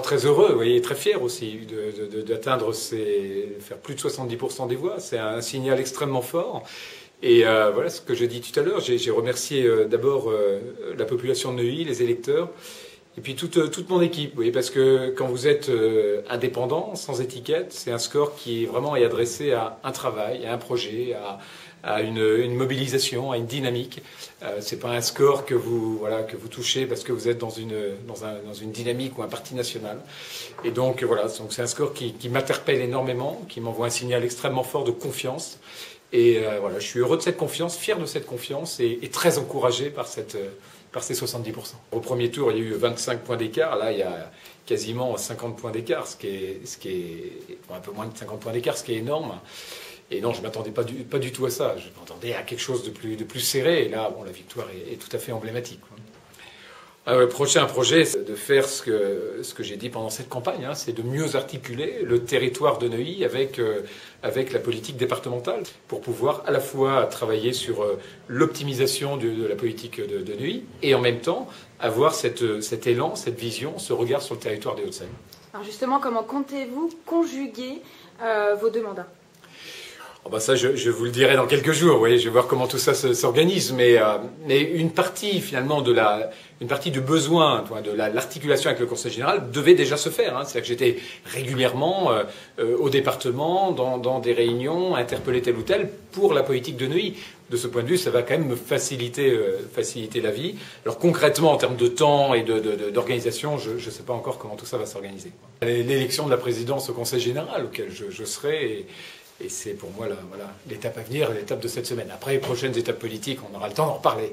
très heureux, vous voyez, très fier aussi d'atteindre faire plus de 70% des voix. C'est un signal extrêmement fort. Et voilà ce que je dis tout à l'heure. J'ai remercié d'abord la population de Neuilly, les électeurs, et puis toute mon équipe. Vous voyez, parce que quand vous êtes indépendant, sans étiquette, c'est un score qui vraiment est adressé à un travail, à un projet, à une mobilisation, à une dynamique. C'est pas un score que vous touchez parce que vous êtes dans une dynamique ou un parti national. Et donc voilà, c'est un score qui m'interpelle énormément, qui m'envoie un signal extrêmement fort de confiance. Et voilà, je suis heureux de cette confiance, fier de cette confiance et très encouragé par ces 70%. Au premier tour, il y a eu 25 points d'écart. Là, il y a quasiment 50 points d'écart, ce qui est un peu moins de 50 points d'écart, ce qui est énorme. Et non, je ne m'attendais pas du tout à ça. Je m'attendais à quelque chose de plus serré. Et là, bon, la victoire est tout à fait emblématique. Le prochain projet, c'est de faire ce que j'ai dit pendant cette campagne, hein, c'est de mieux articuler le territoire de Neuilly avec la politique départementale pour pouvoir à la fois travailler sur l'optimisation de la politique de Neuilly et en même temps avoir cet élan, cette vision, ce regard sur le territoire des Hauts-de-Seine. Alors justement, comment comptez-vous conjuguer vos deux mandats ? Oh ben ça, je vous le dirai dans quelques jours. Oui, je vais voir comment tout ça s'organise, mais une partie finalement une partie du besoin de l'articulation avec le Conseil général devait déjà se faire. Hein. C'est-à-dire que j'étais régulièrement au département, dans des réunions, interpellé tel ou tel pour la politique de Neuilly. De ce point de vue, ça va quand même me faciliter la vie. Alors concrètement, en termes de temps et d'organisation, je ne sais pas encore comment tout ça va s'organiser. L'élection de la présidence au Conseil général, auquel je serai. Et c'est pour moi l'étape à venir, l'étape de cette semaine. Après les prochaines étapes politiques, on aura le temps d'en reparler.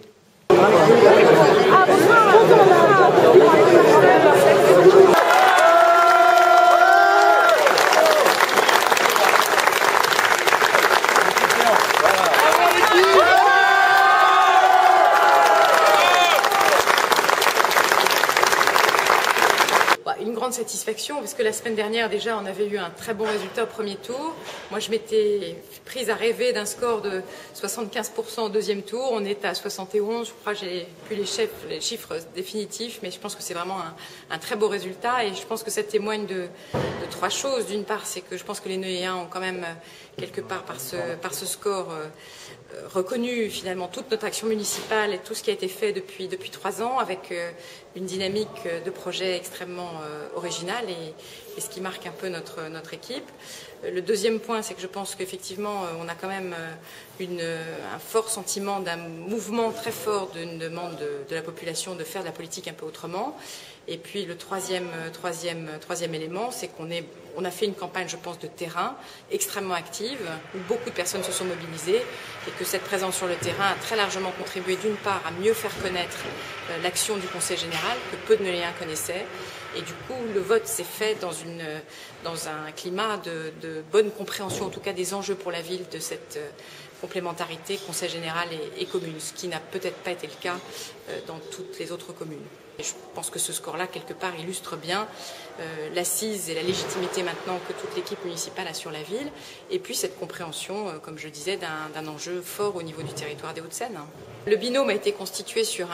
Une grande satisfaction parce que la semaine dernière déjà on avait eu un très bon résultat au premier tour. Moi je m'étais prise à rêver d'un score de 75% au deuxième tour. On est à 71, je crois, j'ai plus les chiffres définitifs, mais je pense que c'est vraiment un très beau résultat et je pense que ça témoigne de trois choses. D'une part, c'est que je pense que les Neuillyens ont quand même quelque part par ce score reconnu finalement toute notre action municipale et tout ce qui a été fait depuis 3 ans avec une dynamique de projet extrêmement originale et ce qui marque un peu notre équipe. Le deuxième point, c'est que je pense qu'effectivement on a quand même un fort sentiment d'un mouvement très fort d'une demande de la population de faire de la politique un peu autrement. Et puis le troisième élément, c'est qu'on a fait une campagne, je pense, de terrain extrêmement active, où beaucoup de personnes se sont mobilisées et que cette présence sur le terrain a très largement contribué d'une part à mieux faire connaître l'action du Conseil général, que peu de Neuillyens connaissaient. Et du coup, le vote s'est fait dans un climat de bonne compréhension, en tout cas des enjeux pour la ville de cette complémentarité Conseil général et commune, ce qui n'a peut-être pas été le cas dans toutes les autres communes. Et je pense que ce score-là, quelque part, illustre bien l'assise et la légitimité maintenant que toute l'équipe municipale a sur la ville, et puis cette compréhension, comme je disais, d'un enjeu fort au niveau du territoire des Hauts-de-Seine. Le binôme a été constitué sur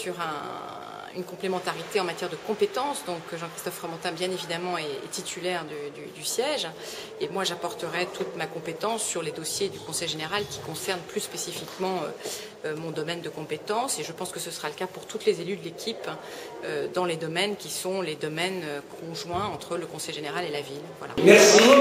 une complémentarité en matière de compétences. Donc Jean-Christophe Fromentin, bien évidemment, est titulaire du siège. Et moi, j'apporterai toute ma compétence sur les dossiers du Conseil général qui concernent plus spécifiquement mon domaine de compétences. Et je pense que ce sera le cas pour toutes les élus de l'équipe dans les domaines qui sont les domaines conjoints entre le Conseil général et la ville. Voilà. Merci.